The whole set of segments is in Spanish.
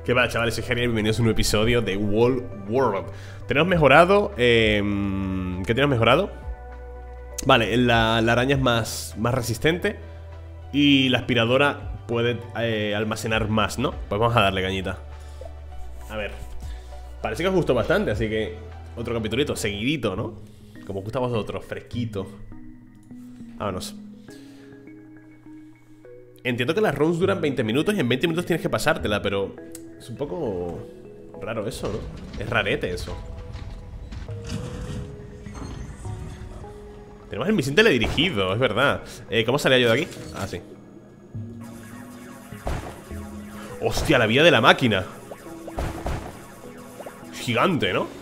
¿Qué pasa, chavales? Soy Genial y bienvenidos a un nuevo episodio de Wall World. Tenemos mejorado... ¿Qué tenemos mejorado? Vale, la araña es más resistente. Y la aspiradora puede almacenar más, ¿no? Pues vamos a darle cañita. A ver. Parece que os gustó bastante, así que... Otro capitulito, seguidito, ¿no? Como os gusta a vosotros, fresquito. Vámonos. Entiendo que las runs duran 20 minutos y en 20 minutos tienes que pasártela, pero... Es un poco raro eso, ¿no? Es rarete eso. Tenemos el misil teledirigido, es verdad. ¿Cómo salía yo de aquí? Ah, sí. ¡Hostia, la vida de la máquina! Gigante, ¿no?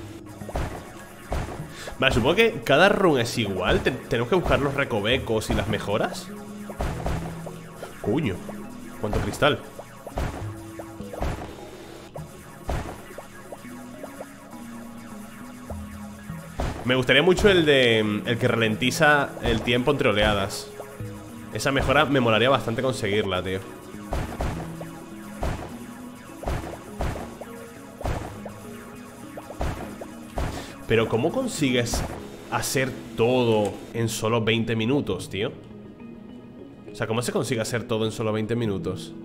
Vale, supongo que cada run es igual. Tenemos que buscar los recovecos y las mejoras. Coño, cuánto cristal. Me gustaría mucho el que ralentiza el tiempo entre oleadas. Esa mejora me molaría bastante conseguirla, tío. Pero ¿cómo consigues hacer todo en solo 20 minutos, tío? O sea, ¿cómo se consigue hacer todo en solo 20 minutos?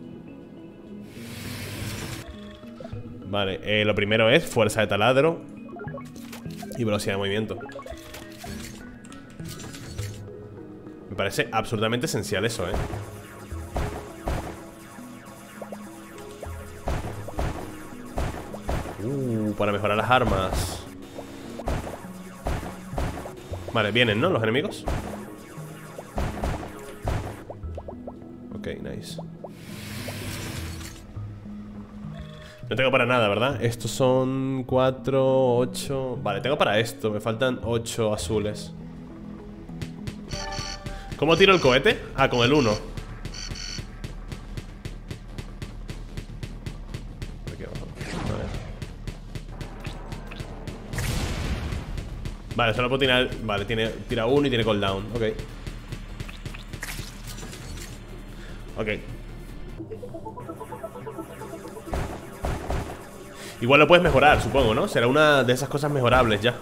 Vale, lo primero es fuerza de taladro y velocidad de movimiento. Me parece absolutamente esencial eso, para mejorar las armas. Vale, vienen, ¿no? Los enemigos. Ok, nice. No tengo para nada, ¿verdad? Estos son 4, 8... Vale, tengo para esto. Me faltan 8 azules. ¿Cómo tiro el cohete? Ah, con el 1. Aquí abajo. Vale, solo puedo tirar... Vale, tira 1 y tiene cooldown. Ok. Ok. Igual lo puedes mejorar, supongo, ¿no? Será una de esas cosas mejorables ya.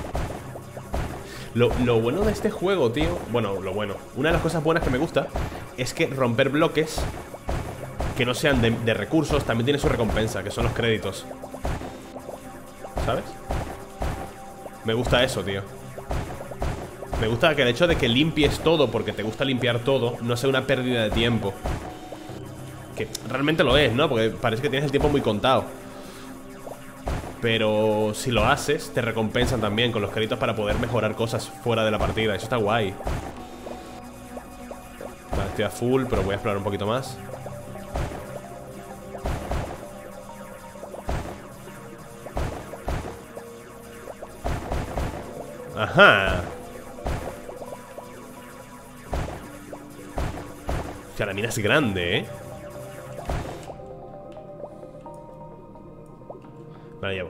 Lo bueno de este juego, tío... Bueno, lo bueno. Una de las cosas buenas que me gusta es que romper bloques que no sean de recursos también tiene su recompensa, que son los créditos. ¿Sabes? Me gusta eso, tío. Me gusta que el hecho de que limpies todo porque te gusta limpiar todo no sea una pérdida de tiempo. Que realmente lo es, ¿no? Porque parece que tienes el tiempo muy contado. Pero si lo haces, te recompensan también con los créditos para poder mejorar cosas fuera de la partida. Eso está guay. Vale, estoy a full, pero voy a explorar un poquito más. Ajá. O sea, la mina es grande, ¿eh? Vale, llevo.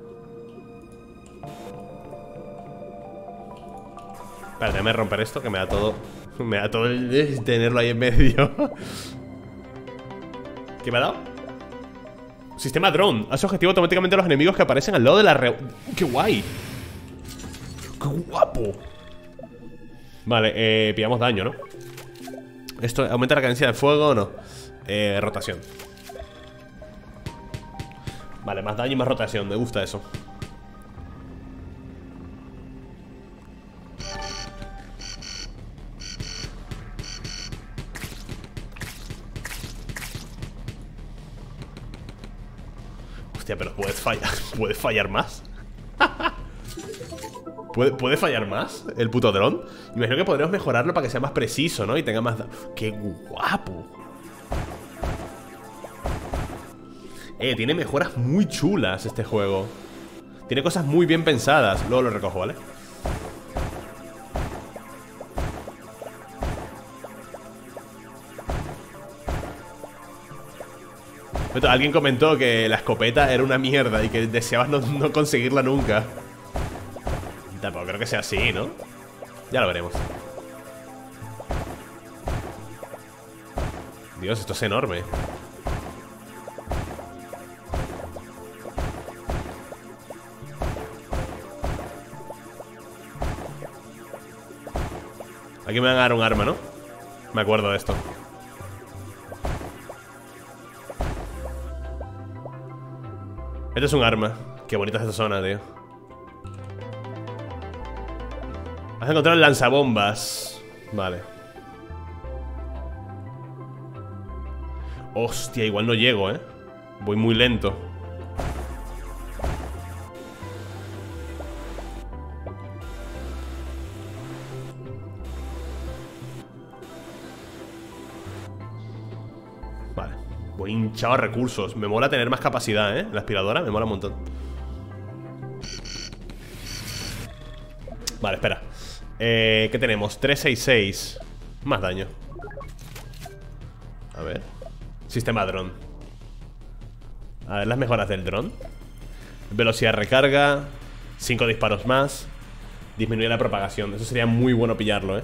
Espera, déjame romper esto que me da todo. Me da todo el tenerlo ahí en medio. ¿Qué me ha dado? Sistema drone. Hace objetivo automáticamente a los enemigos que aparecen al lado de la ¡Qué guay! ¡Qué guapo! Vale, pillamos daño, ¿no? ¿Esto aumenta la cadencia de fuego o no? Rotación. Vale, más daño y más rotación, me gusta eso. Hostia, pero puedes fallar. ¿Puedes fallar más? ¿Puede fallar más el puto dron? Imagino que podríamos mejorarlo para que sea más preciso, ¿no? Y tenga más... ¡Qué guapo! Tiene mejoras muy chulas este juego. Tiene cosas muy bien pensadas. Luego lo recojo, ¿vale? Alguien comentó que la escopeta era una mierda y que deseabas no conseguirla nunca. Tampoco creo que sea así, ¿no? Ya lo veremos. Dios, esto es enorme. Aquí me van a dar un arma, ¿no? Me acuerdo de esto. Este es un arma. Qué bonita es esta zona, tío. Has encontrado el lanzabombas. Vale. Hostia, igual no llego, ¿eh? Voy muy lento. Vale. Voy hinchado a recursos. Me mola tener más capacidad, ¿eh? La aspiradora me mola un montón. Vale, espera. ¿Qué tenemos? 366. Más daño. A ver. Sistema dron. A ver las mejoras del dron. Velocidad de recarga. 5 disparos más. Disminuye la propagación. Eso sería muy bueno pillarlo,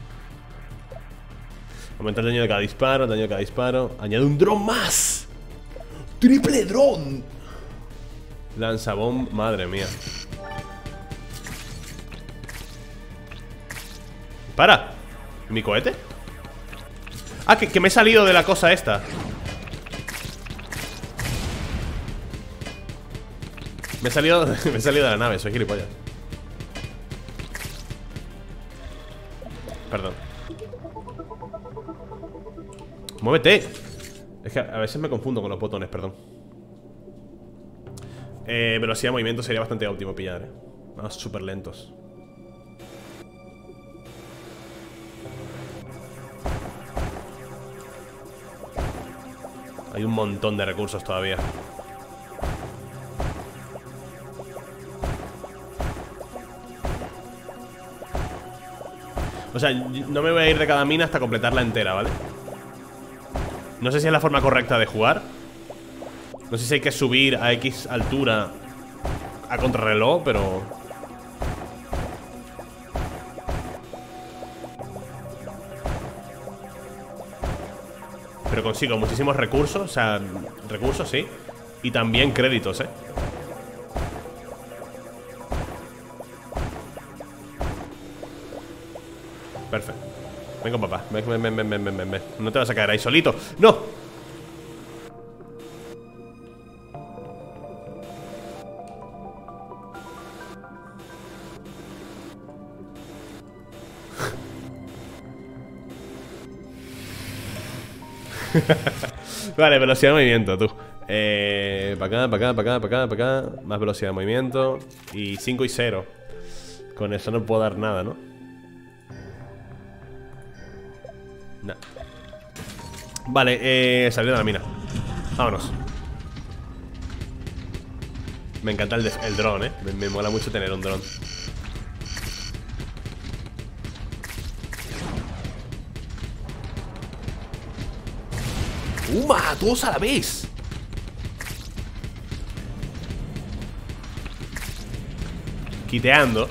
Aumenta el daño de cada disparo. Daño de cada disparo. Añade un dron más. ¡Triple dron! Lanzabomb. Madre mía. ¡Para! ¿Mi cohete? Ah, que me he salido de la cosa esta. Me he salido de la nave, soy gilipollas. Perdón. ¡Muévete! Es que a veces me confundo con los botones, perdón. Velocidad de movimiento sería bastante óptimo pillar, Vamos súper lentos. Hay un montón de recursos todavía. O sea, no me voy a ir de cada mina hasta completarla entera, ¿vale? No sé si es la forma correcta de jugar. No sé si hay que subir a X altura a contrarreloj, pero... Pero consigo muchísimos recursos. O sea, recursos, sí. Y también créditos, Perfecto. Venga, papá. Ven. No te vas a caer ahí solito. ¡No! Vale, velocidad de movimiento, tú. Para acá. Más velocidad de movimiento. Y 5 y 0. Con eso no puedo dar nada, ¿no? No. Vale, salir de la mina. Vámonos. Me encanta el dron, me mola mucho tener un dron. ¡Uma! ¡Todos a la vez! Quiteando.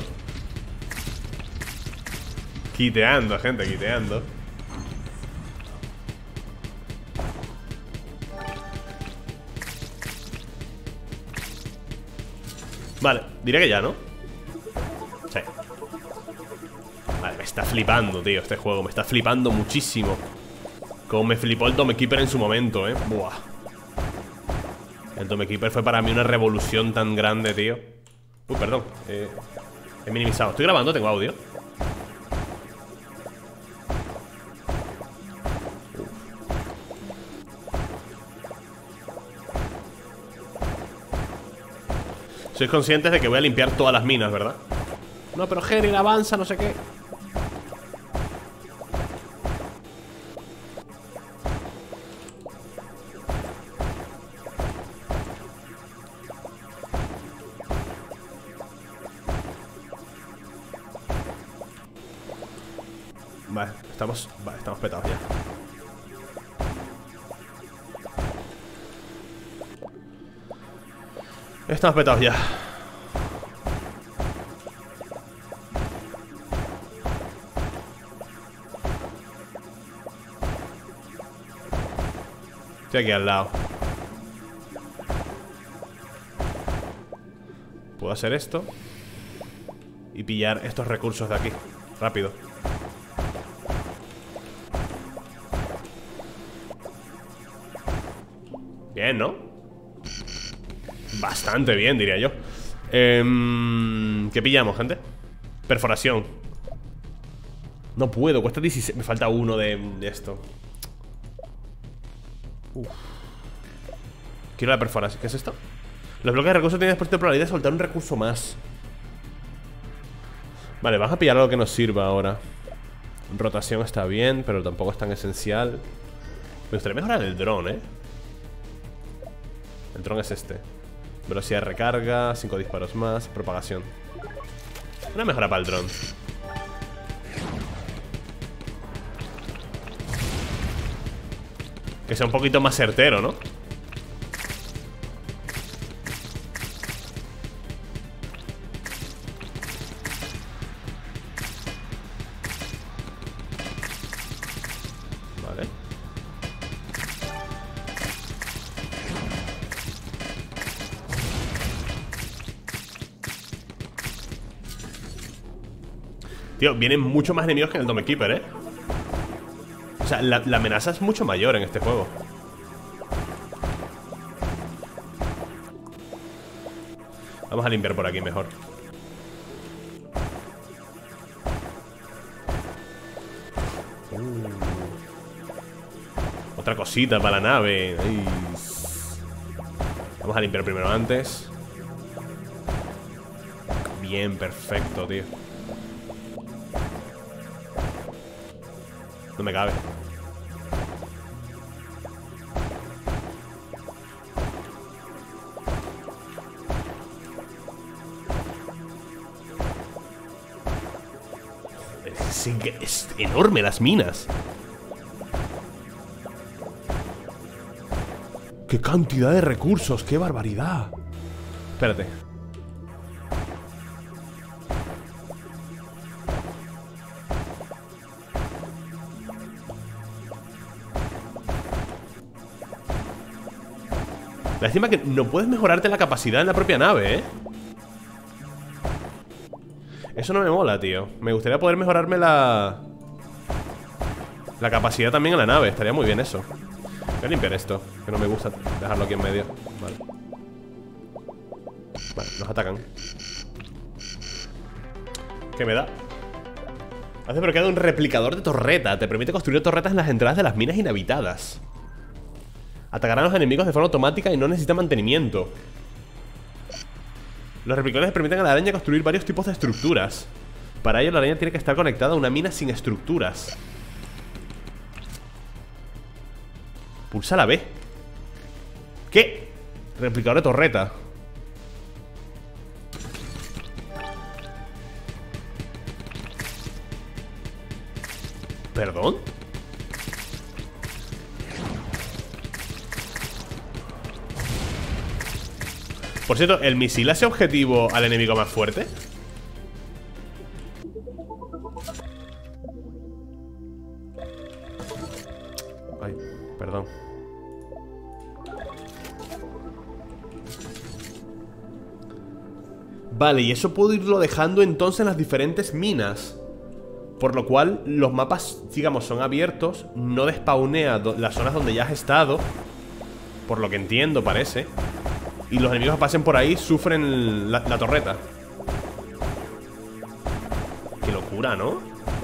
Quiteando, gente, quiteando. Vale, diré que ya, ¿no? Sí. Vale, me está flipando, tío, este juego. Me está flipando muchísimo. Como me flipó el Domekeeper en su momento, Buah. El Domekeeper fue para mí una revolución tan grande, tío. Perdón. He minimizado. Estoy grabando, tengo audio. Sois conscientes de que voy a limpiar todas las minas, ¿verdad? No, pero Jerry avanza, no sé qué. Vale, estamos petados ya. Estamos petados ya. Estoy aquí al lado. Puedo hacer esto y pillar estos recursos de aquí. Rápido. Bien, ¿no? Bastante bien, diría yo. ¿Qué pillamos, gente? Perforación. No puedo, cuesta 16. Me falta uno de esto. Uf. Quiero la perforación. ¿Qué es esto? Los bloques de recursos tienen después de probabilidad de soltar un recurso más. Vale, vamos a pillar algo que nos sirva ahora. Rotación está bien, pero tampoco es tan esencial. Me gustaría mejorar el dron, ¿eh? El dron es este. Velocidad de recarga, 5 disparos más, propagación. Una mejora para el dron. Que sea un poquito más certero, ¿no? Vale. Tío, vienen mucho más enemigos que en el Dome Keeper, ¿eh? O sea, la amenaza es mucho mayor en este juego. Vamos a limpiar por aquí mejor. Otra cosita para la nave. Ay. Vamos a limpiar primero antes. Bien, perfecto, tío. No me cabe. Es enorme las minas. ¡Qué cantidad de recursos! ¡Qué barbaridad! Espérate. Lástima que no puedes mejorarte la capacidad en la propia nave, ¿eh? Eso no me mola, tío. Me gustaría poder mejorarme la capacidad también en la nave. Estaría muy bien eso. Voy a limpiar esto, que no me gusta dejarlo aquí en medio. Vale. Vale, nos atacan. ¿Qué me da? Hace bloqueado un replicador de torreta. Te permite construir torretas en las entradas de las minas inhabitadas. Atacarán a los enemigos de forma automática y no necesita mantenimiento. Los replicadores permiten a la araña construir varios tipos de estructuras. Para ello la araña tiene que estar conectada a una mina sin estructuras. Pulsa la B. ¿Qué? Replicador de torreta. ¿Perdón? Por cierto, ¿el misil hace objetivo al enemigo más fuerte? Ay, perdón. Vale, y eso puedo irlo dejando entonces en las diferentes minas. Por lo cual los mapas, digamos, son abiertos. No despawnea las zonas donde ya has estado. Por lo que entiendo, parece. Y los enemigos que pasen por ahí sufren la torreta. Qué locura, ¿no?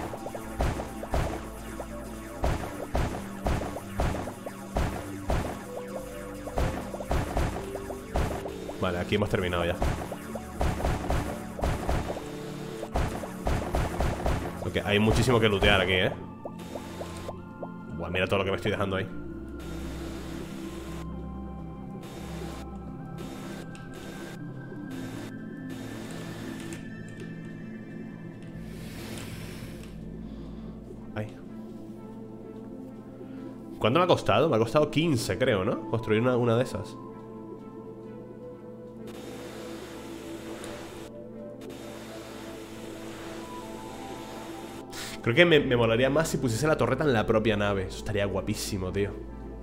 Vale, aquí hemos terminado ya. Ok, hay muchísimo que lootear aquí, ¿eh? Buah, mira todo lo que me estoy dejando ahí. ¿Cuánto me ha costado? Me ha costado 15, creo, ¿no? Construir una de esas. Creo que me molaría más si pusiese la torreta en la propia nave. Eso estaría guapísimo, tío.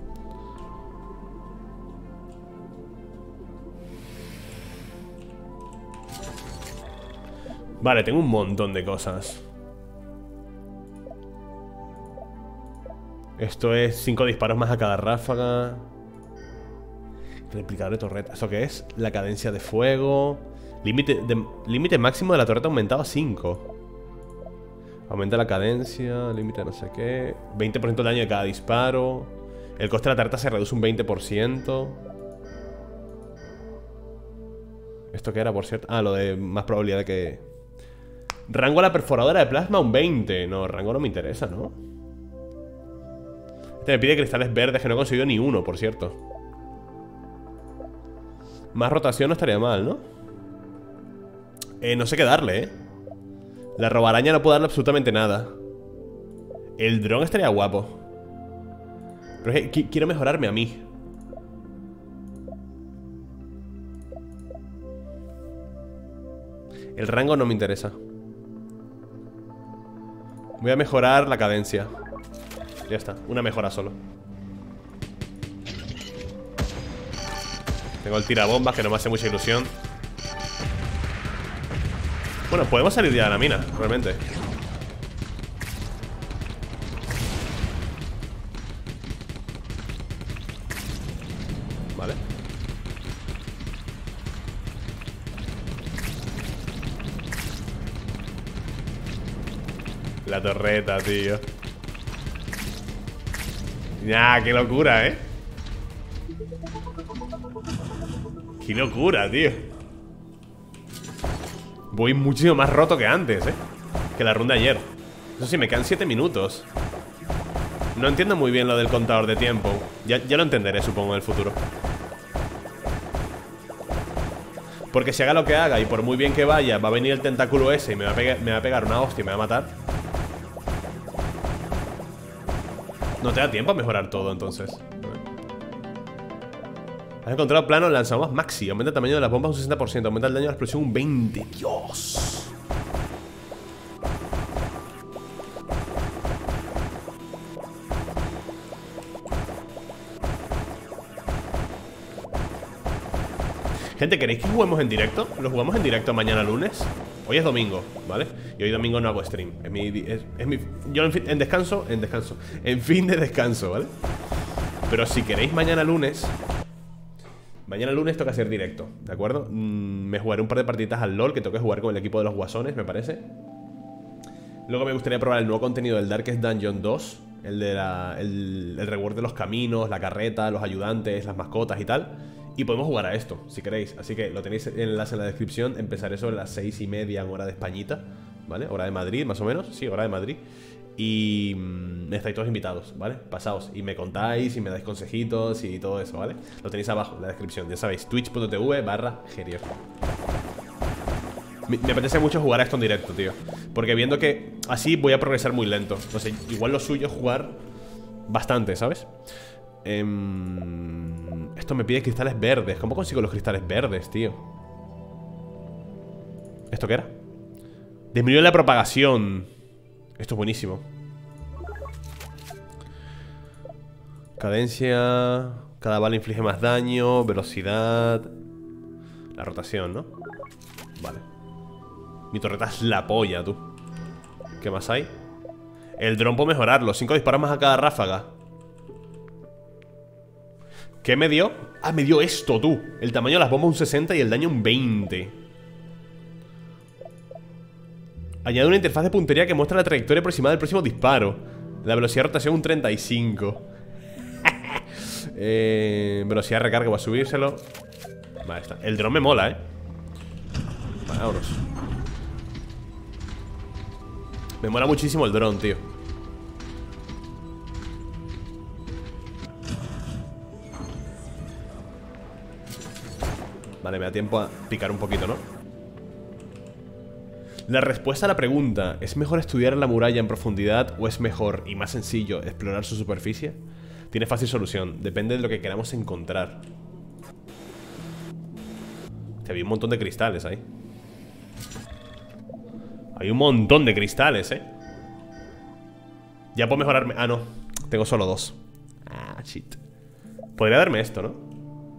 Vale, tengo un montón de cosas. Esto es 5 disparos más a cada ráfaga. Replicador de torreta. ¿Eso qué es? La cadencia de fuego. Límite máximo de la torreta aumentado a 5. Aumenta la cadencia. Límite no sé qué. 20% de daño de cada disparo. El coste de la torreta se reduce un 20%. ¿Esto qué era, por cierto? Ah, lo de más probabilidad de que... Rango a la perforadora de plasma un 20. No, rango no me interesa, ¿no? Este me pide cristales verdes, que no he conseguido ni uno, por cierto. Más rotación no estaría mal, ¿no? No sé qué darle, ¿eh? La robaraña no puedo darle absolutamente nada. El dron estaría guapo. Pero es que quiero mejorarme a mí. El rango no me interesa. Voy a mejorar la cadencia. Ya está, una mejora solo. Tengo el tirabombas, que no me hace mucha ilusión. Bueno, podemos salir ya de la mina, realmente. Vale. La torreta, tío. Ya, qué locura, ¿eh? Qué locura, tío. Voy muchísimo más roto que antes, ¿eh? Que la ronda de ayer. Eso sí, me quedan 7 minutos. No entiendo muy bien lo del contador de tiempo. Ya lo entenderé, supongo, en el futuro. Porque si haga lo que haga y por muy bien que vaya, va a venir el tentáculo ese y me va a pegar una hostia y me va a matar. No te da tiempo a mejorar todo, entonces. Has encontrado plano lanzabombas maxi. Aumenta el tamaño de las bombas un 60%. Aumenta el daño de la explosión un 20%. ¡Dios! Gente, ¿queréis que juguemos en directo? ¿Lo jugamos en directo mañana lunes? Hoy es domingo, ¿vale? Y hoy domingo no hago stream. Yo en descanso. En fin de descanso, ¿vale? Pero si queréis mañana lunes... Mañana lunes toca hacer directo, ¿de acuerdo? Me jugaré un par de partiditas al LoL, que tengo que jugar con el equipo de los guasones, me parece. Luego me gustaría probar el nuevo contenido del Darkest Dungeon 2. El reward de los caminos, la carreta, los ayudantes, las mascotas y tal. Y podemos jugar a esto, si queréis. Así que lo tenéis en el enlace en la descripción. Empezaré sobre las 6:30 en hora de Españita, ¿vale? Hora de Madrid, más o menos. Sí, hora de Madrid. Y estáis todos invitados, ¿vale? Pasaos y me contáis y me dais consejitos y todo eso, ¿vale? Lo tenéis abajo en la descripción, ya sabéis, twitch.tv/Gerier. Me apetece mucho jugar a esto en directo, tío. Porque viendo que así voy a progresar muy lento. No sé, igual lo suyo es jugar bastante, ¿sabes? Esto me pide cristales verdes. ¿Cómo consigo los cristales verdes, tío? ¿Esto qué era? Disminuye la propagación. Esto es buenísimo. Cadencia. Cada bala inflige más daño. Velocidad. La rotación, ¿no? Vale. Mi torreta es la polla, tú. ¿Qué más hay? El dron puedo mejorarlo. 5 disparos más a cada ráfaga. ¿Qué me dio? Ah, me dio esto, tú. El tamaño de las bombas un 60 y el daño un 20. Añade una interfaz de puntería que muestra la trayectoria aproximada del próximo disparo. La velocidad de rotación un 35. Velocidad de recarga, voy a subírselo. Vale, está. El dron me mola, Vale, vámonos. Me mola muchísimo el dron, tío. Vale, me da tiempo a picar un poquito, ¿no? La respuesta a la pregunta, ¿es mejor estudiar la muralla en profundidad o es mejor y más sencillo explorar su superficie? Tiene fácil solución, depende de lo que queramos encontrar. Había un montón de cristales ahí. Hay un montón de cristales, Ya puedo mejorarme. Ah, no, tengo solo 2. Ah, shit. Podría darme esto, ¿no?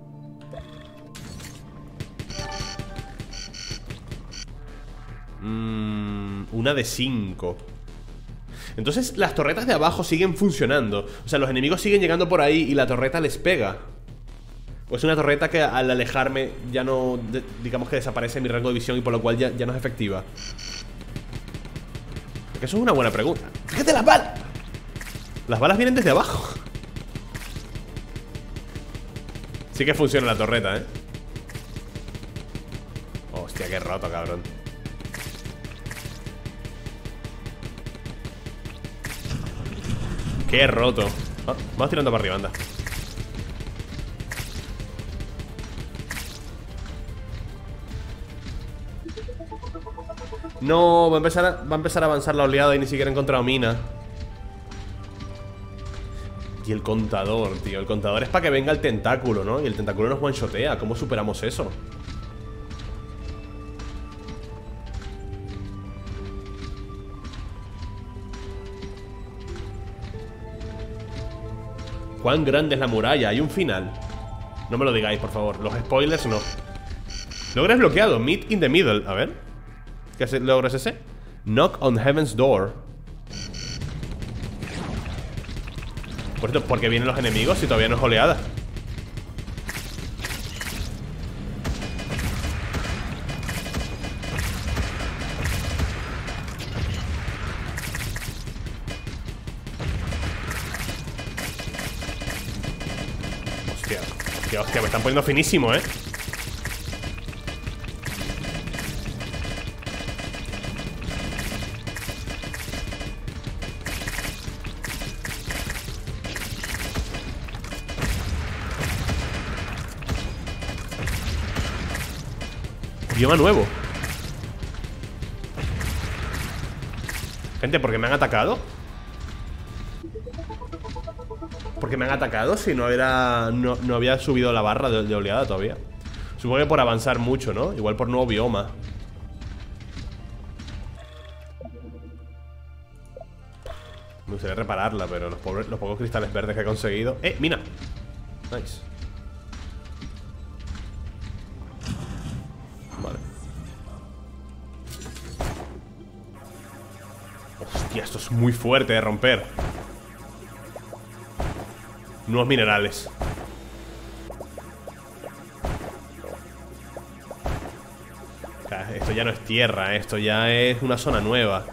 Una de 5. Entonces las torretas de abajo siguen funcionando. O sea, los enemigos siguen llegando por ahí y la torreta les pega. Pues una torreta que al alejarme ya no, digamos que desaparece mi rango de visión y por lo cual ya no es efectiva. Porque eso es una buena pregunta. ¡Fíjate las balas! Las balas vienen desde abajo. Sí que funciona la torreta, ¿eh? Hostia, qué roto, cabrón. Qué roto. Vamos tirando para arriba, anda. No, va a empezar a avanzar la oleada y ni siquiera he encontrado mina. Y el contador, tío. El contador es para que venga el tentáculo, ¿no? Y el tentáculo nos one-shotea. ¿Cómo superamos eso? ¿Cuán grande es la muralla? Hay un final. No me lo digáis, por favor. Los spoilers no. Logro desbloqueado. Meet in the middle. A ver. ¿Qué logro es ese? Knock on heaven's door. Por cierto, ¿por qué vienen los enemigos si todavía no es oleada? Hostia, hostia, me están poniendo finísimo, ¿eh? Idioma nuevo. Gente, ¿por qué me han atacado? ¿Por qué me han atacado si no había subido la barra de oleada todavía? Supongo que por avanzar mucho, ¿no? Igual por nuevo bioma. Me gustaría repararla, pero los pocos cristales verdes que he conseguido... ¡Mina! Nice. Vale. Hostia, esto es muy fuerte de romper. Nuevos minerales. Esto ya no es tierra, esto ya es una zona nueva.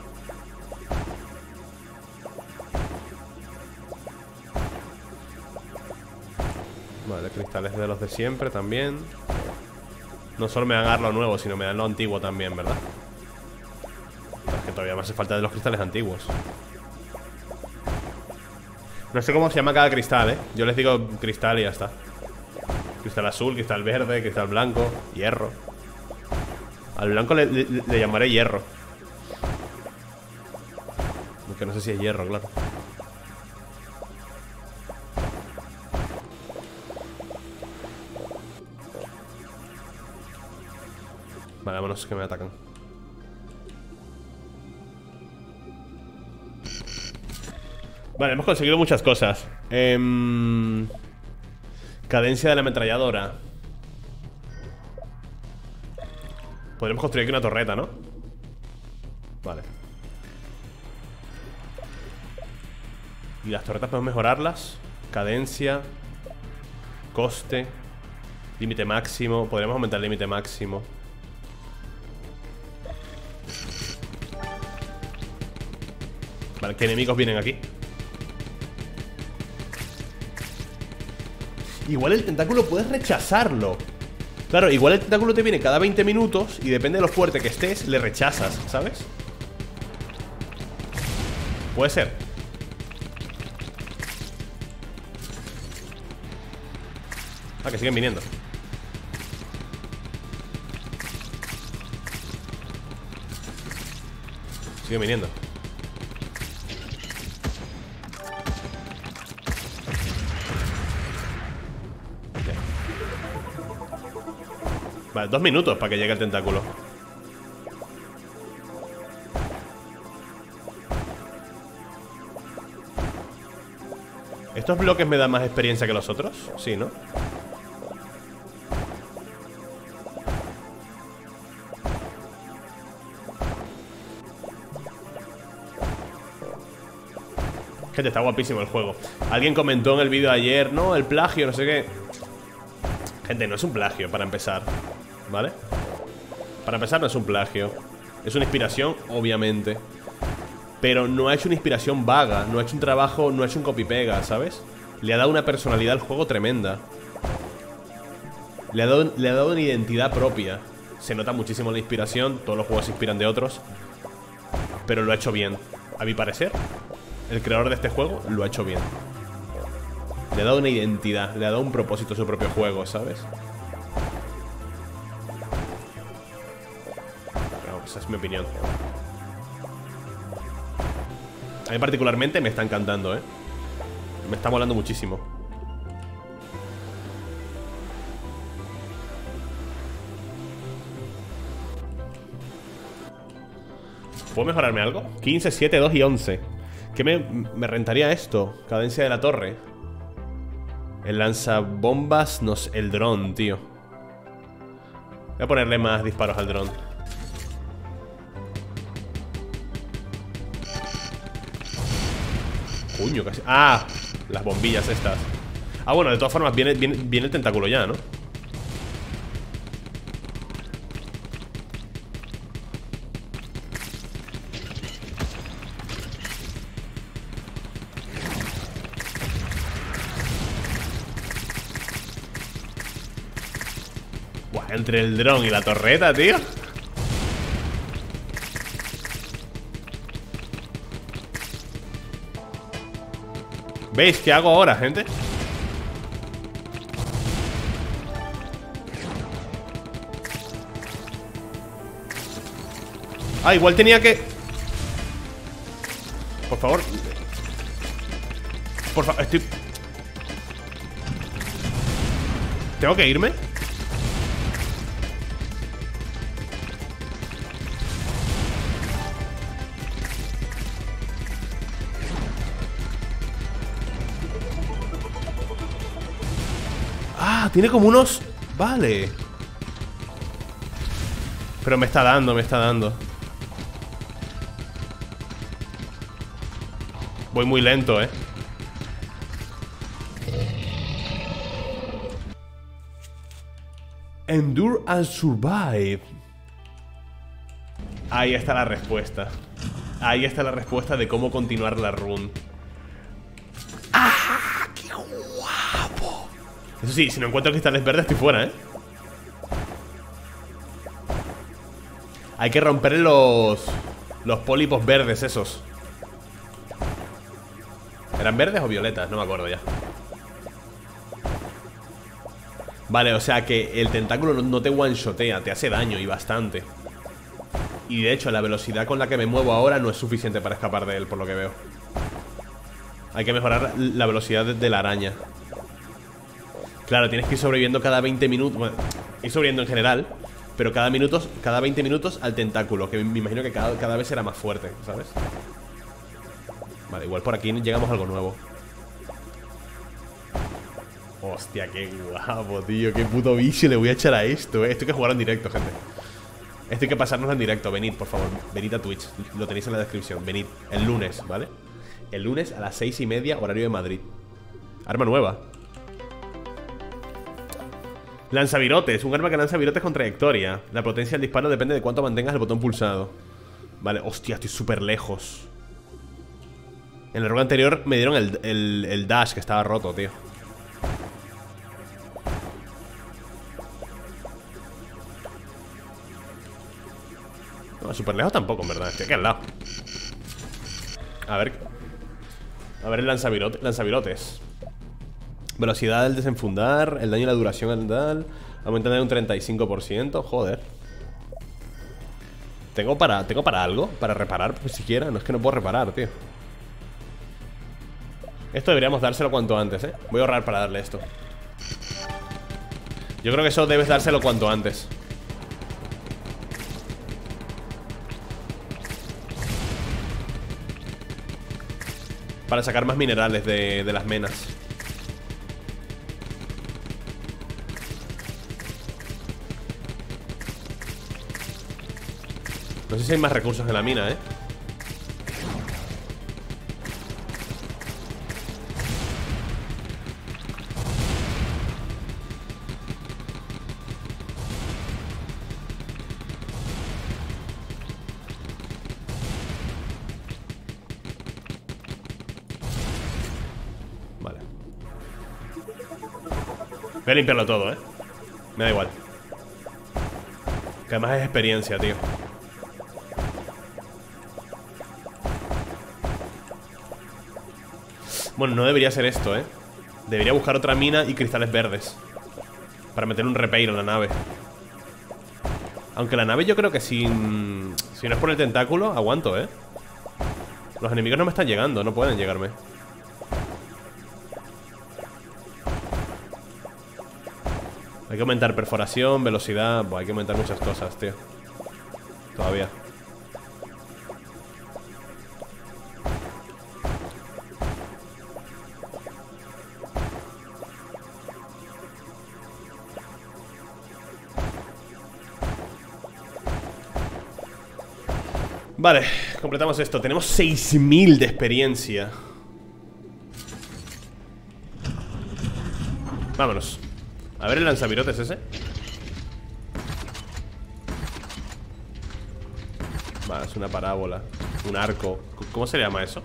Vale, cristales de los de siempre también. No solo me dan a dar lo nuevo, sino me dan lo antiguo también, ¿verdad? Es que todavía me hace falta de los cristales antiguos. No sé cómo se llama cada cristal, ¿eh? Yo les digo cristal y ya está. Cristal azul, cristal verde, cristal blanco, hierro. Al blanco le llamaré hierro. Aunque no sé si es hierro, claro. Vale, vámonos que me atacan. Vale, hemos conseguido muchas cosas. Cadencia de la ametralladora. Podremos construir aquí una torreta, ¿no? Vale. Y las torretas podemos mejorarlas. Cadencia. Coste. Límite máximo. Podremos aumentar el límite máximo. Vale, ¿qué enemigos vienen aquí? Igual el tentáculo puedes rechazarlo. Claro, igual el tentáculo te viene cada 20 minutos y depende de lo fuerte que estés, le rechazas, ¿sabes? Puede ser. Ah, que siguen viniendo. Siguen viniendo. Vale, 2 minutos para que llegue el tentáculo. ¿Estos bloques me dan más experiencia que los otros? Sí, ¿no? Gente, está guapísimo el juego. Alguien comentó en el vídeo de ayer, no, el plagio, no sé qué. Gente, no es un plagio, para empezar, ¿vale? Para empezar no es un plagio. Es una inspiración, obviamente. Pero no ha hecho una inspiración vaga. No ha hecho un trabajo, no ha hecho un copy-pega, ¿sabes? Le ha dado una personalidad al juego tremenda. Le ha dado una identidad propia. Se nota muchísimo la inspiración. Todos los juegos se inspiran de otros. Pero lo ha hecho bien. A mi parecer, el creador de este juego lo ha hecho bien. Le ha dado una identidad. Le ha dado un propósito a su propio juego, ¿sabes? Pero esa es mi opinión. A mí particularmente me está encantando, ¿eh? Me está molando muchísimo. ¿Puedo mejorarme algo? 15, 7, 2 y 11. ¿Qué me rentaría esto? Cadencia de la torre. El lanzabombas, el dron, tío. Voy a ponerle más disparos al dron. Coño, casi. ¡Ah! Las bombillas estas. Ah, bueno, de todas formas viene el tentáculo ya, ¿no? Buah, entre el dron y la torreta, tío. ¿Veis qué hago ahora, gente? Ah, igual tenía que... Por favor. Por favor, estoy... ¿Tengo que irme? Ah, tiene como unos... Vale. Pero me está dando, me está dando. Voy muy lento, ¿eh? Endure and survive. Ahí está la respuesta. Ahí está la respuesta de cómo continuar la run. ¡Ah! ¡Qué guapo! Eso sí, si no encuentro cristales verdes estoy fuera, ¿eh? Hay que romper los pólipos verdes esos. ¿Eran verdes o violetas? No me acuerdo ya. Vale, o sea que el tentáculo no te one-shotea, te hace daño y bastante. Y de hecho la velocidad con la que me muevo ahora no es suficiente para escapar de él, por lo que veo. Hay que mejorar la velocidad de la araña. Claro, tienes que ir sobreviviendo cada 20 minutos. Bueno, ir sobreviviendo en general, pero cada 20 minutos al tentáculo, que me imagino que cada vez será más fuerte, ¿sabes? Vale, igual por aquí llegamos a algo nuevo. Hostia, qué guapo, tío. Qué puto vicio le voy a echar a esto, Esto hay que jugar en directo, gente. Esto hay que pasárnoslo en directo. Venid, por favor, venid a Twitch. Lo tenéis en la descripción. Venid, el lunes, ¿vale? El lunes a las 6:30, horario de Madrid. Arma nueva. Lanzavirotes, un arma que lanza virotes con trayectoria. La potencia del disparo depende de cuánto mantengas el botón pulsado. Vale, hostia, estoy súper lejos. En el juego anterior me dieron el dash, que estaba roto, tío. No, súper lejos tampoco, en verdad. Estoy aquí al lado. A ver el lanzavirotes. Velocidad del desenfundar. El daño y la duración al dar. Aumentan de un 35%. Joder. ¿Tengo para algo? ¿Para reparar? Pues siquiera. No es que no puedo reparar, tío. Esto deberíamos dárselo cuanto antes, Voy a ahorrar para darle esto. Yo creo que eso debes dárselo cuanto antes. Para sacar más minerales de las menas. No sé si hay más recursos en la mina, Voy a limpiarlo todo, me da igual. Que además es experiencia, tío. Bueno, no debería ser esto, Debería buscar otra mina y cristales verdes para meter un repair en la nave. Aunque la nave yo creo que si no es por el tentáculo, aguanto, Los enemigos no me están llegando, no pueden llegarme. Hay que aumentar perforación, velocidad. Buah, hay que aumentar muchas cosas, tío. Todavía. Vale, completamos esto. Tenemos 6000 de experiencia. Vámonos. A ver el lanzavirotes ese. Vale, es una parábola. Un arco. ¿Cómo se llama eso?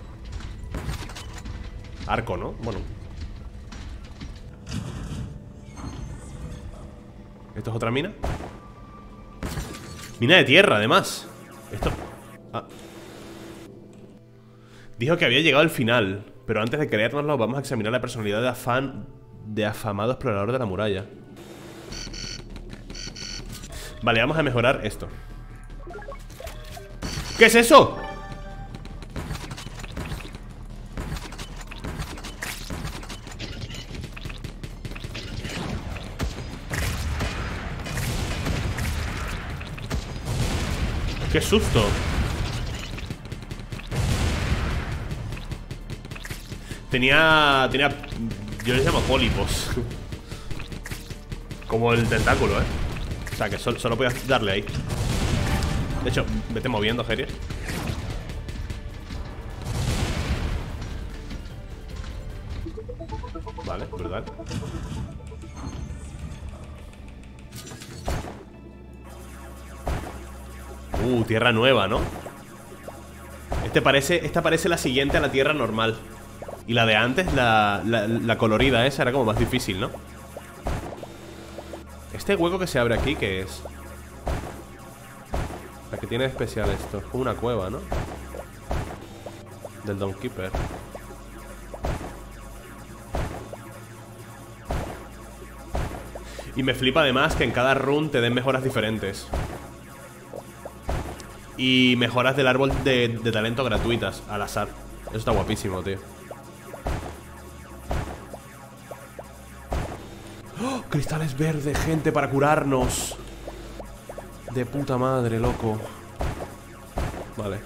Arco, ¿no? Bueno. ¿Esto es otra mina? Mina de tierra, además. Esto... Ah. Dijo que había llegado al final, pero antes de creérnoslo vamos a examinar la personalidad de afamado explorador de la muralla. Vale, vamos a mejorar esto. ¿Qué es eso? ¡Qué susto! Tenía... Yo les llamo pólipos. Como el tentáculo, O sea, que solo podías darle ahí. De hecho, vete moviendo, Gerier. Vale, brutal. Tierra nueva, ¿no? Esta parece la siguiente a la tierra normal. Y la de antes, la colorida esa, era como más difícil, ¿no? Este hueco que se abre aquí, ¿qué es? La que tiene de especial esto. Es como una cueva, ¿no? Del Dawnkeeper. Y me flipa además que en cada run te den mejoras diferentes. Y mejoras del árbol de talento gratuitas, al azar. Eso está guapísimo, tío. ¡Oh! Cristales verdes, gente, para curarnos. De puta madre, loco. Vale.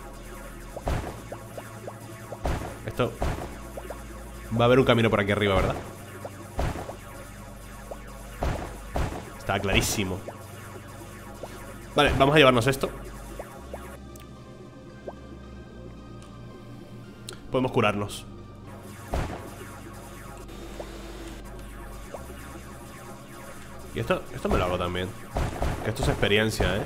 Esto... Va a haber un camino por aquí arriba, ¿verdad? Está clarísimo. Vale, vamos a llevarnos esto. Podemos curarnos. Y esto me lo hago también. Que esto es experiencia,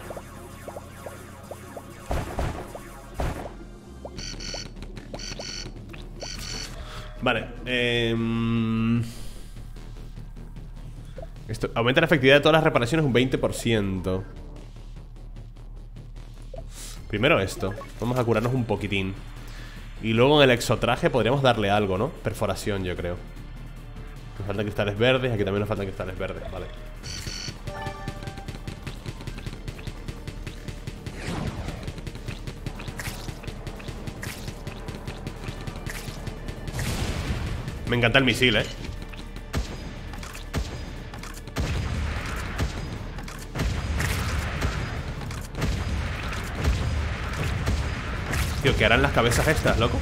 Vale, esto aumenta la efectividad de todas las reparaciones un 20%. Primero esto. Vamos a curarnos un poquitín. Y luego en el exotraje podríamos darle algo, ¿no? Perforación, yo creo. Nos faltan cristales verdes. Aquí también nos faltan cristales verdes, vale. Me encanta el misil, Tío, ¿qué harán las cabezas estas, loco?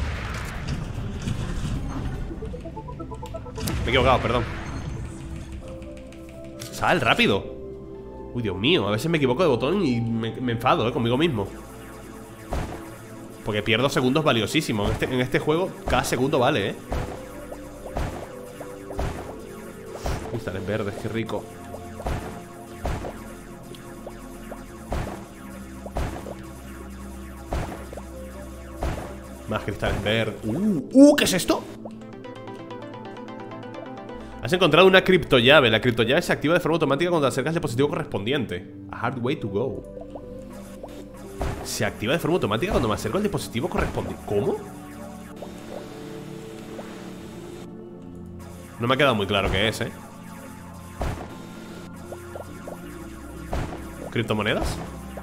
Me he equivocado, perdón. Sal, rápido. Uy, Dios mío, a veces me equivoco de botón y me enfado, conmigo mismo. Porque pierdo segundos valiosísimos. En este juego, cada segundo vale, Cristales verdes, qué rico. Más cristales verdes. ¿Qué es esto? Has encontrado una criptollave. La criptollave se activa de forma automática cuando te acercas al dispositivo correspondiente. A hard way to go. Se activa de forma automática cuando me acerco al dispositivo correspondiente. ¿Cómo? No me ha quedado muy claro qué es, ¿eh? ¿Criptomonedas?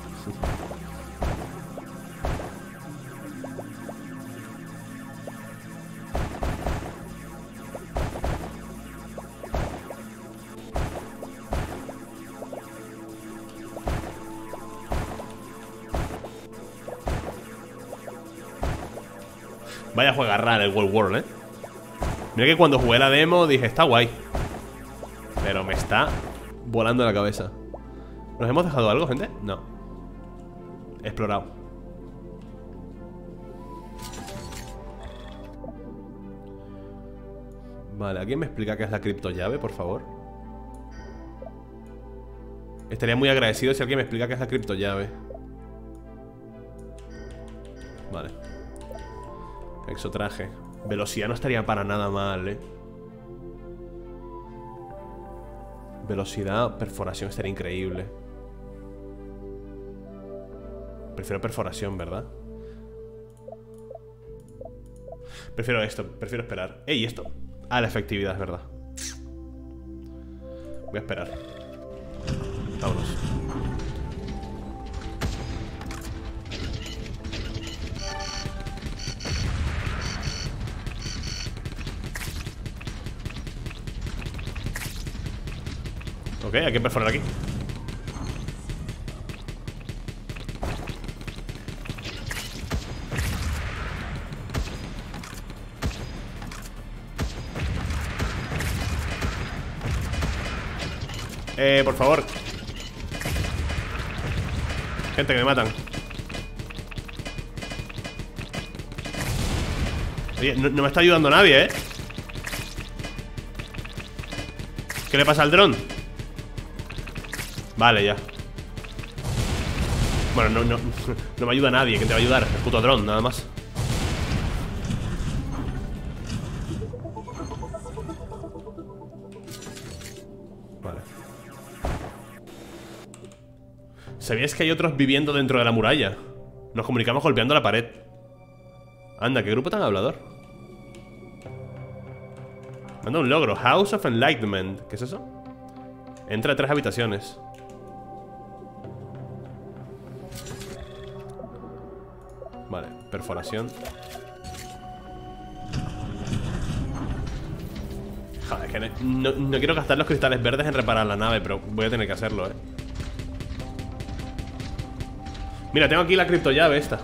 Vaya juega raro el World War, ¿eh? Mira que cuando jugué la demo dije, está guay. Pero me está volando la cabeza. ¿Nos hemos dejado algo, gente? No. He explorado. Vale, ¿alguien me explica qué es la criptollave, por favor? Estaría muy agradecido si alguien me explica qué es la criptollave. Vale. Exotraje. Velocidad no estaría para nada mal, ¿eh? Velocidad, perforación estaría increíble. Prefiero perforación, ¿verdad? Prefiero esto, prefiero esperar. ¿Y esto? Ah, la efectividad, es verdad. Voy a esperar. Vámonos. Ok, hay que perforar aquí. Por favor. Gente, que me matan. Oye, no me está ayudando nadie, ¿eh? ¿Qué le pasa al dron? Vale, ya. Bueno, no me ayuda nadie. ¿Quién te va a ayudar? El puto dron, nada más. Vale. ¿Sabías que hay otros viviendo dentro de la muralla? Nos comunicamos golpeando la pared. Anda, qué grupo tan hablador. Manda un logro. House of Enlightenment. ¿Qué es eso? Entra a 3 habitaciones. Vale, perforación. Joder, que no quiero gastar los cristales verdes en reparar la nave, pero voy a tener que hacerlo, ¿eh? Mira, tengo aquí la criptollave esta.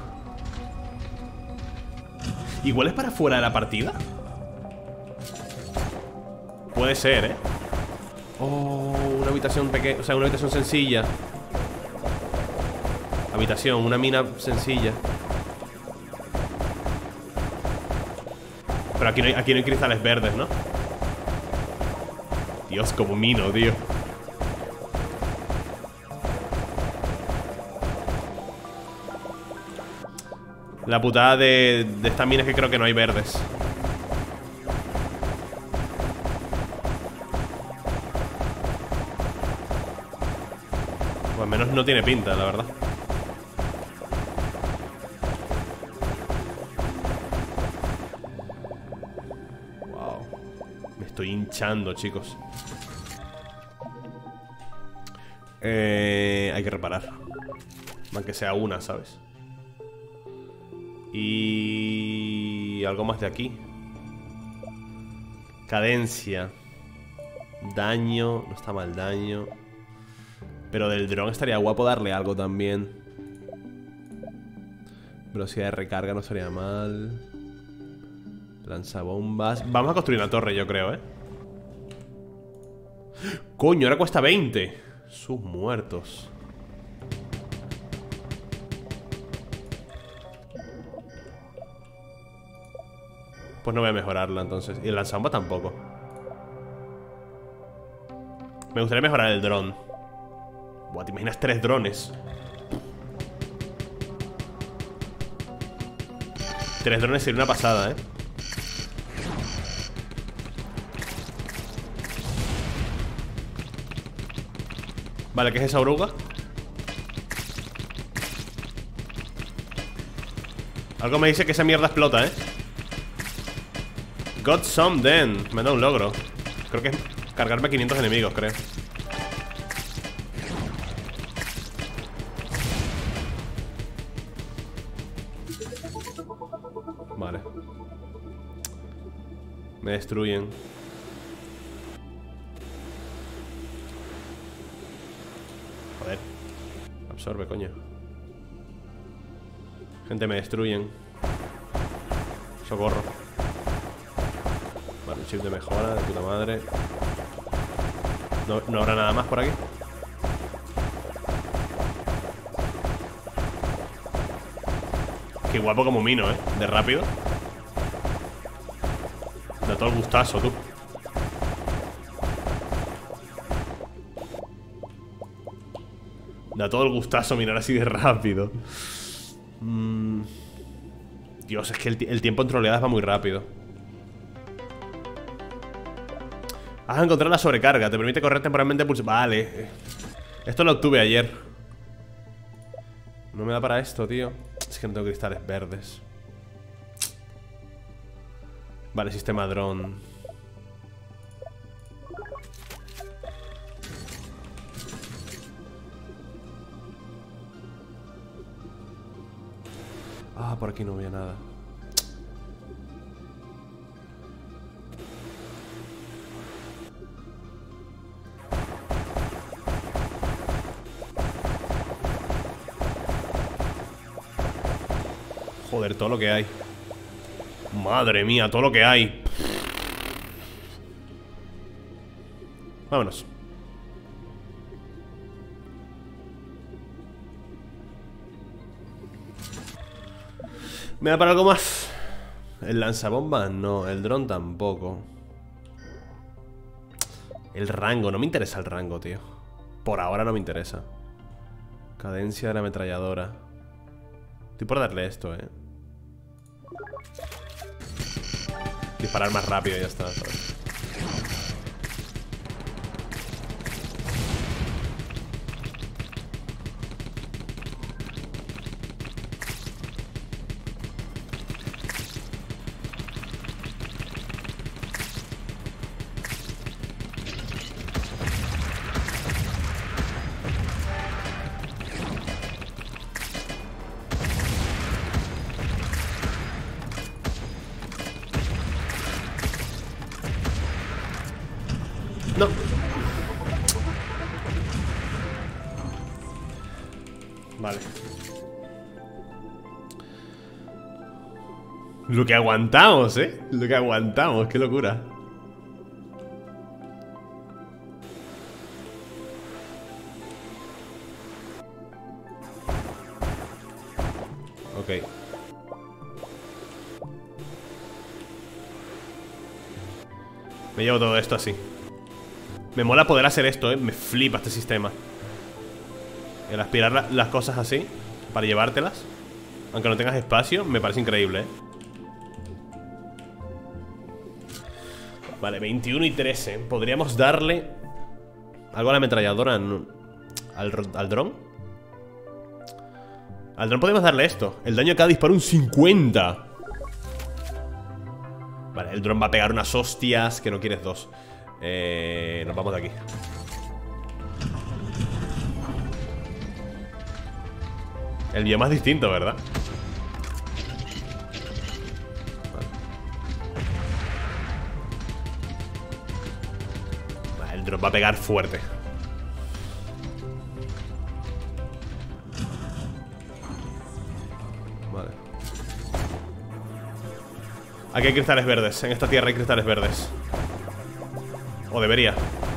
¿Igual es para fuera de la partida? Puede ser, ¿eh? Oh, una habitación pequeña. O sea, una habitación sencilla. Habitación, una mina sencilla. Pero aquí no hay cristales verdes, ¿no? Dios, como mino, tío. La putada de esta mina es que creo que no hay verdes. O al menos no tiene pinta, la verdad. Estoy hinchando, chicos. Hay que reparar. Aunque sea una, ¿sabes? Y... algo más de aquí. Cadencia. Daño. No está mal daño. Pero del dron estaría guapo darle algo también. Velocidad de recarga no estaría mal. Lanzabombas. Vamos a construir una torre, yo creo, ¿eh? Coño, ahora cuesta 20. Sus muertos. Pues no voy a mejorarla, entonces. Y el lanzabomba tampoco. Me gustaría mejorar el dron. Buah, ¿te imaginas 3 drones? 3 drones sería una pasada, ¿eh? Vale, ¿qué es esa oruga? Algo me dice que esa mierda explota, Got some then. Me da un logro. Creo que es cargarme 500 enemigos, creo. Vale. Me destruyen. Joder. Absorbe, coño. Gente, me destruyen. Socorro. Vale, un chip de mejora, de puta madre. No habrá nada más por aquí. Qué guapo como mino, de rápido. Da todo el gustazo, tú. Da todo el gustazo mirar así de rápido. Dios, es que el tiempo en troleadas va muy rápido. Has encontrado la sobrecarga. Te permite correr temporalmente pulso. Vale. Esto lo obtuve ayer. No me da para esto, tío. Es que no tengo cristales verdes. Vale, sistema dron. Ah, por aquí no había nada. Joder, todo lo que hay. Madre mía, todo lo que hay. Vámonos. ¿Me da para algo más? El lanzabombas no, el dron tampoco. El rango, no me interesa el rango, tío. Por ahora no me interesa. Cadencia de la ametralladora. Estoy por darle esto, Disparar más rápido y ya está, ¿sabes? No. Vale. Lo que aguantamos, Lo que aguantamos, qué locura. Ok. Me llevo todo esto así. Me mola poder hacer esto, me flipa este sistema. El aspirar las cosas así para llevártelas, aunque no tengas espacio, me parece increíble, Vale, 21 y 13. Podríamos darle algo a la ametralladora, al dron. Al dron podemos darle esto. El daño a cada disparo un 50. Vale, el dron va a pegar unas hostias que no quieres dos. Nos vamos de aquí. El bioma es distinto, ¿verdad? Vale, el drone va a pegar fuerte. Vale. Aquí hay cristales verdes. En esta tierra hay cristales verdes. O debería.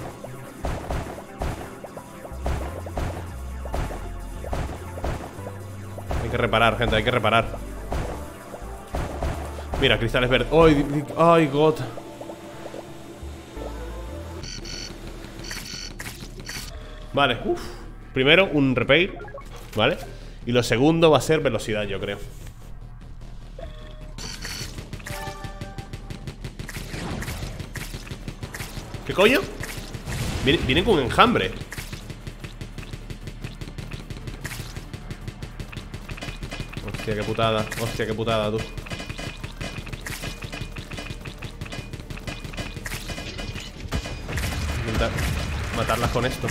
Hay que reparar, gente, hay que reparar. Mira, cristales verdes. ¡Ay, ay, God! Vale, primero un repair, ¿vale? Y lo segundo va a ser velocidad, yo creo. ¿Qué coño? Vienen con un enjambre. Hostia, qué putada, tú. Intentar matarlas con esto.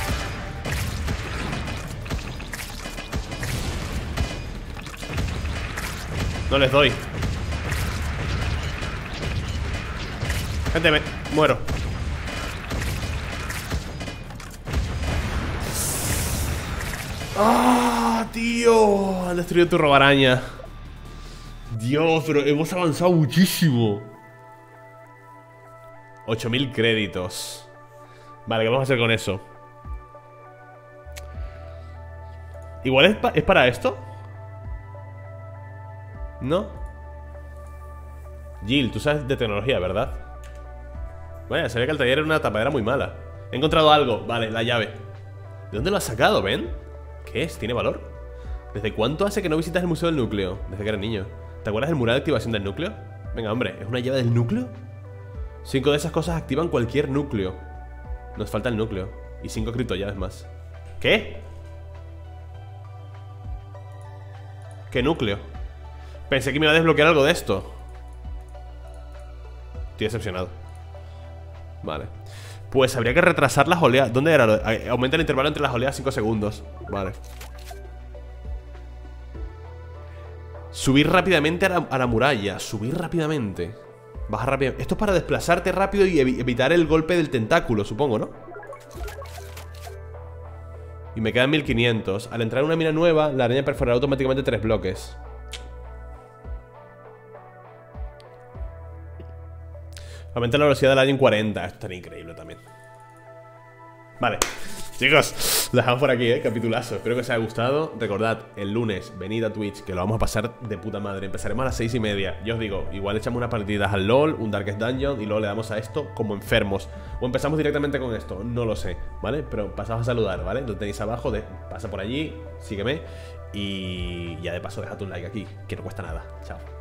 No les doy. Gente, me muero. ¡Ah, tío! Han destruido tu robaraña. Dios, pero hemos avanzado muchísimo. 8000 créditos. Vale, ¿qué vamos a hacer con eso? Igual es para esto. ¿No? Jill, tú sabes de tecnología, ¿verdad? Vaya, sabía que el taller era una tapadera muy mala. He encontrado algo, vale, la llave. ¿De dónde lo has sacado, Ben? ¿Qué es? ¿Tiene valor? ¿Desde cuánto hace que no visitas el Museo del Núcleo? Desde que eres niño. ¿Te acuerdas del mural de activación del núcleo? Venga, hombre, ¿es una llave del núcleo? 5 de esas cosas activan cualquier núcleo. Nos falta el núcleo. Y 5 criptollaves más. ¿Qué? ¿Qué núcleo? Pensé que me iba a desbloquear algo de esto. Estoy decepcionado. Vale. Pues habría que retrasar las oleadas. ¿Dónde era? Aumenta el intervalo entre las oleadas 5 segundos. Vale. Subir rápidamente a la muralla. Subir rápidamente. Baja rápido. Esto es para desplazarte rápido y evitar el golpe del tentáculo, supongo, ¿no? Y me quedan 1500. Al entrar en una mina nueva, la araña perforará automáticamente 3 bloques. Aumenta la velocidad del araña en 40. Esto estaría increíble también. Vale, chicos, lo dejamos por aquí, capitulazo. Espero que os haya gustado. Recordad, el lunes venid a Twitch, que lo vamos a pasar de puta madre. Empezaremos a las 6:30. Yo os digo, igual echamos unas partidas al LoL, un Darkest Dungeon, y luego le damos a esto como enfermos. O empezamos directamente con esto, no lo sé, ¿vale? Pero pasaos a saludar, ¿vale? Lo tenéis abajo, pasa por allí, sígueme. Y ya de paso dejad un like aquí, que no cuesta nada. Chao.